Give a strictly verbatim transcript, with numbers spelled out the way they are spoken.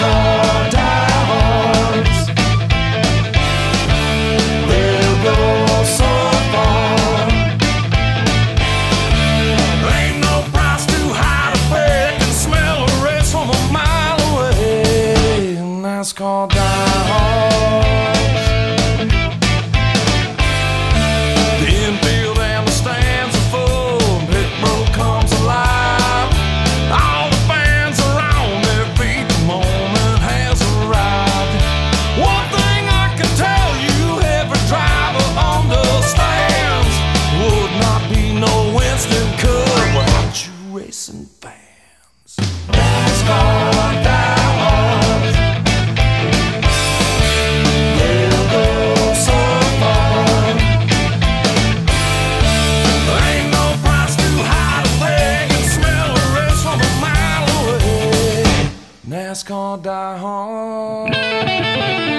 NASCAR diehards, they'll go so far. Ain't no price too high to pay. Can smell a race from a mile away. NASCAR diehards. The infield and the stands are full. Pittsburgh comes alive. All the fans are on their feet. The moment has arrived. One thing I can tell you, every driver understands. Would not be no Winston Cup without you racing fans. NASCAR diehards, they'll go so far. Ain't no price too high to pay. Can smell a race from a mile away. NASCAR diehards.